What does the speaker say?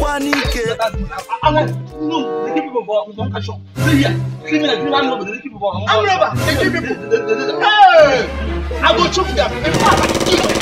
Wanike. No, they keep people for consumption. Here, criminal, you don't know, but they keep people for. I'm never. They keep people. Hey, I go choke them.